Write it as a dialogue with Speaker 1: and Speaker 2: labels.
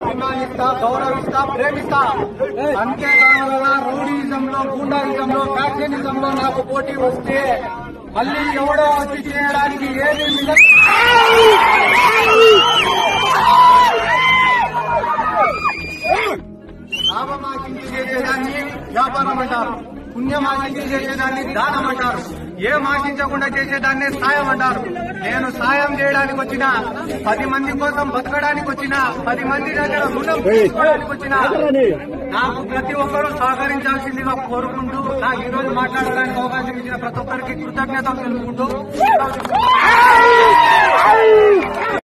Speaker 1: అభిమానిస్తా, గౌరవిస్తా, ప్రేమిస్తా. అంతేకాకుండా రౌడీజంలో, గూండాయిజంలో, ఫ్యాక్షనిజంలో నాకు పోటీ వస్తే మళ్ళీ ఎవడో వచ్చి చేయడానికి ఏది లాభమాకించి చేసేదాన్ని వ్యాపారం అంటారు, పుణ్యమాకించి చేసేదాన్ని దానం అంటారు, ఏం ఆశించకుండా చేసేదాన్ని సాయం అంటారు. నేను సాయం చేయడానికి వచ్చిన, 10 మంది కోసం బతకడానికి వచ్చిన, 10 మంది దగ్గర రుణం తీసుకోవడానికి వచ్చిన, నాకు ప్రతి ఒక్కరూ సహకరించాల్సిందిగా కోరుకుంటూ నాకు ఈ రోజు మాట్లాడడానికి అవకాశం ఇచ్చిన ప్రతి ఒక్కరికి కృతజ్ఞతలు తెలుపుకుంటూ